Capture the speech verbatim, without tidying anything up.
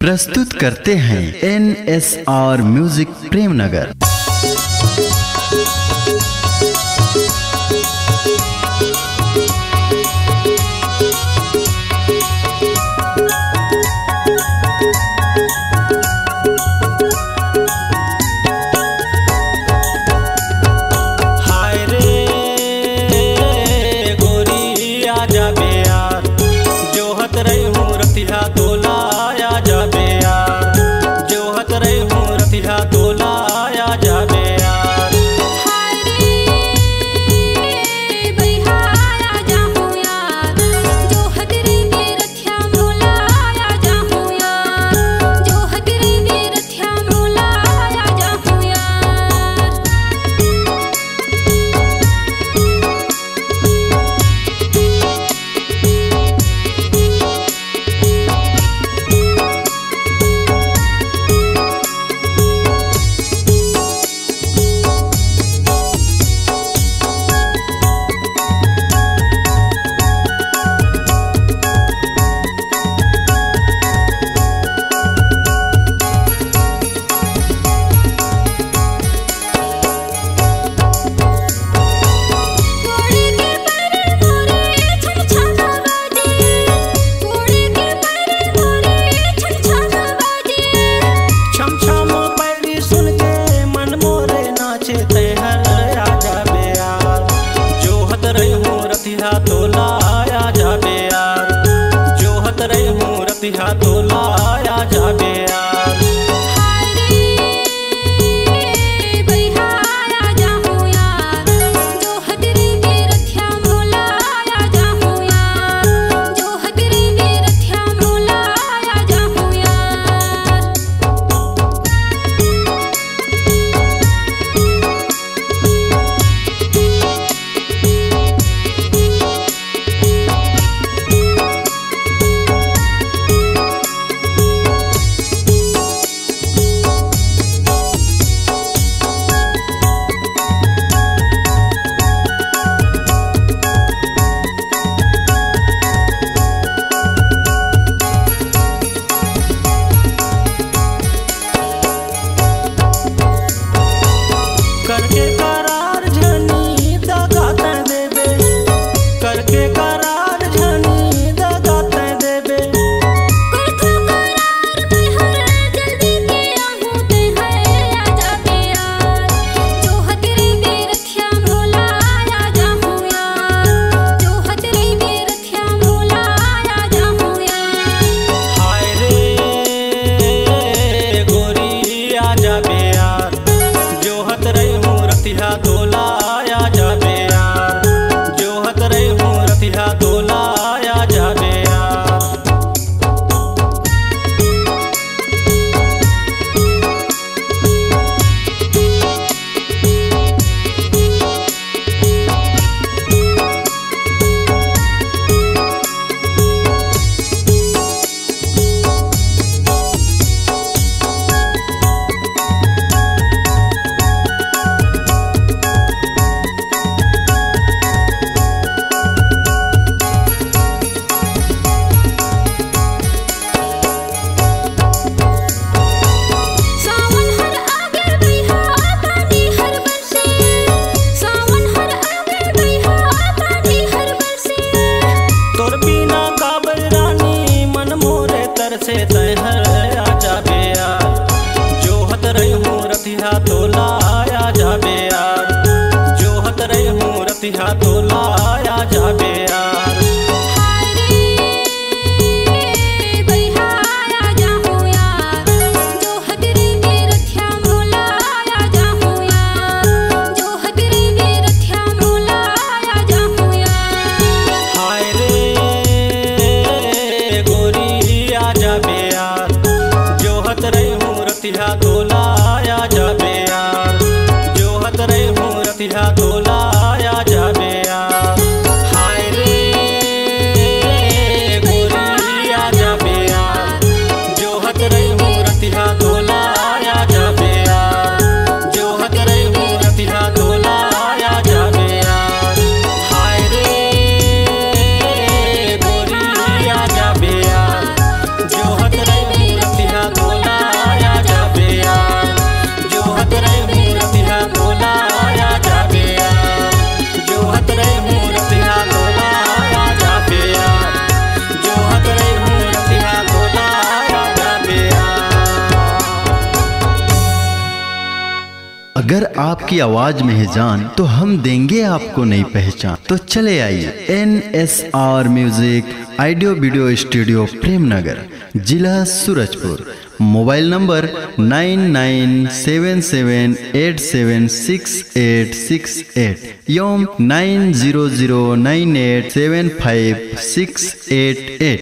प्रस्तुत करते हैं N S R music Premnagar. तोला आया जा अगर आपकी आवाज में है जान तो हम देंगे आपको नई पहचान। तो चले आइए N S R music audio video studio Premnagar, जिला Surajpur. Mobile number nine nine seven seven eight seven six eight six eight एवं nine zero zero nine eight seven five six eight at.